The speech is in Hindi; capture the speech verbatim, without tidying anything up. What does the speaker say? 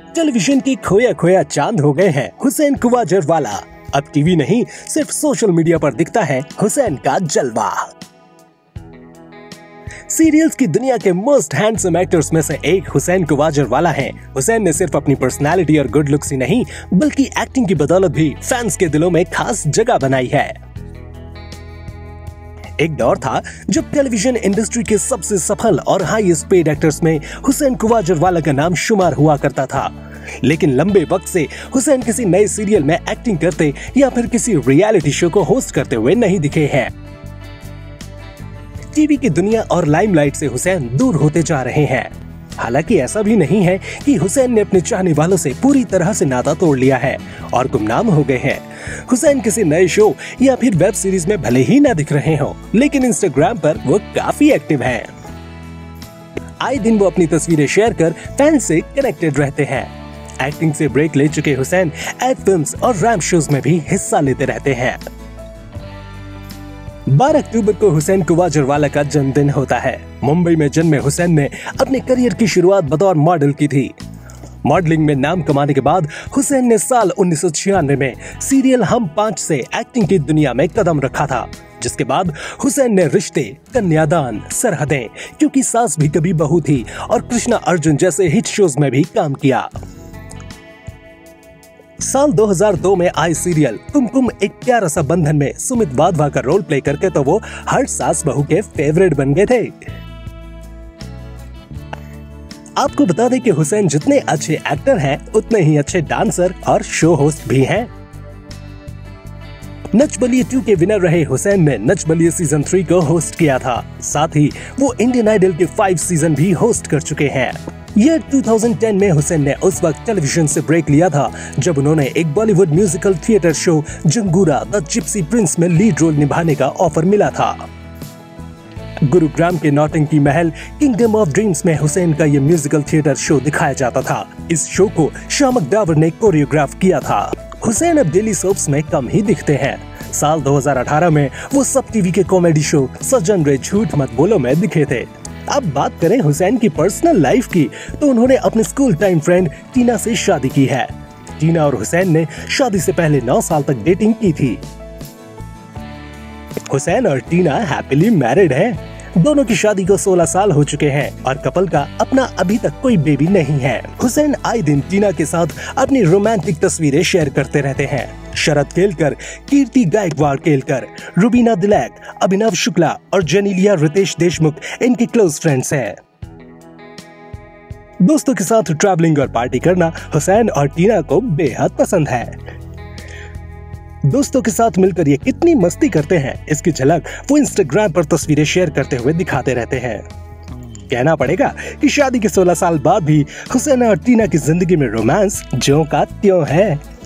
टेलीविजन के खोया खोया चांद हो गए हैं हुसैन कुवाजरवाला। अब टीवी नहीं सिर्फ सोशल मीडिया पर दिखता है हुसैन का जलवा। सीरियल्स की दुनिया के मोस्ट हैंडसम एक्टर्स में से एक हुसैन कुवाजरवाला हैं। हुसैन ने सिर्फ अपनी पर्सनालिटी और गुड लुक्स ही नहीं बल्कि एक्टिंग की बदौलत भी फैंस के दिलों में खास जगह बनाई है। एक दौर था जब टेलीविजन इंडस्ट्री के सबसे सफल और हाईएस्ट पेड एक्टर्स में हुसैन कुवाजरवाला का नाम शुमार हुआ करता था, लेकिन लंबे वक्त से हुसैन किसी नए सीरियल में एक्टिंग करते या फिर किसी रियलिटी शो को होस्ट करते हुए नहीं दिखे हैं। टीवी की दुनिया और लाइमलाइट से हुसैन दूर होते जा रहे हैं। हालांकि ऐसा भी नहीं है कि हुसैन ने अपने चाहने वालों से पूरी तरह से नाता तोड़ लिया है और गुमनाम हो गए हैं। हुसैन किसी नए शो या फिर वेब सीरीज में भले ही ना दिख रहे हो, लेकिन इंस्टाग्राम पर वो काफी एक्टिव हैं। आए दिन वो अपनी तस्वीरें शेयर कर फैंस से कनेक्टेड रहते हैं। एक्टिंग से ब्रेक ले चुके हुसैन एड फिल्म्स और रैम्प शोज में भी हिस्सा लेते रहते हैं। बारह अक्टूबर को हुसैन कुवाजरवाला का जन्मदिन होता है। मुंबई में जन्मे हुसैन ने अपने करियर की शुरुआत बतौर मॉडल की थी। मॉडलिंग में नाम कमाने के बाद हुसैन ने साल उन्नीस सौ छियानवे में सीरियल हम पांच से एक्टिंग की दुनिया में कदम रखा था, जिसके बाद हुसैन ने रिश्ते, कन्यादान, सरहदें, क्योंकि सास भी कभी बहू थी और कृष्णा अर्जुन जैसे हिट शोज में भी काम किया। साल दो हज़ार दो में आए सीरियल कुमकुम एक प्यारा सा बंधन में सुमित वाधवा का रोल प्ले करके तो वो हर सास बहू के फेवरेट बन गए थे। आपको बता दें कि हुसैन जितने अच्छे एक्टर हैं उतने ही अच्छे डांसर और शो होस्ट भी हैं। नच बलिए टू के विनर रहे हुसैन ने नच बलिए सीजन थ्री को होस्ट किया था। साथ ही वो इंडियन आइडल के फाइव सीजन भी होस्ट कर चुके हैं। ईयर दो हज़ार दस में हुसैन ने उस वक्त टेलीविजन से ब्रेक लिया था जब उन्होंने एक Bollywood musical theatre show Zangoora the gypsy prince में लीड रोल निभाने का ऑफर मिला था। गुरुग्राम के नौटंकी महल किंगडम ऑफ ड्रीम्स में हुसैन का ये म्यूजिकल थिएटर शो दिखाया जाता था। इस शो को शामक डावर ने कोरियोग्राफ किया था। हुसैन अब डेली सोप्स में कम ही दिखते हैं। साल दो हज़ार अठारह में वो सब टीवी के कॉमेडी शो सज्जन रे झूठ मत बोलो में दिखे थे। अब बात करें हुसैन की पर्सनल लाइफ की, तो उन्होंने अपने स्कूल टाइम फ्रेंड टीना से शादी की है। टीना और हुसैन ने शादी से पहले नौ साल तक डेटिंग की थी। हुसैन और टीना हैप्पीली मैरिड हैं। दोनों की शादी को सोलह साल हो चुके हैं और कपल का अपना अभी तक कोई बेबी नहीं है। हुसैन आए दिन टीना के साथ अपनी रोमांटिक तस्वीरें शेयर करते रहते हैं। शरद केलकर, कीर्ति गायकवाड़ केलकर, रुबीना दिलैक, अभिनव शुक्ला और जेनेलिया रितेश देशमुख इनके क्लोज फ्रेंड्स हैं। दोस्तों के साथ ट्रैवलिंग और पार्टी करना हुसैन और टीना को बेहद पसंद है। दोस्तों के साथ मिलकर ये कितनी मस्ती करते हैं, इसकी झलक वो इंस्टाग्राम पर तस्वीरें शेयर करते हुए दिखाते रहते हैं। कहना पड़ेगा कि शादी के सोलह साल बाद भी हुसैन और टीना की जिंदगी में रोमांस ज्यों का त्यों है।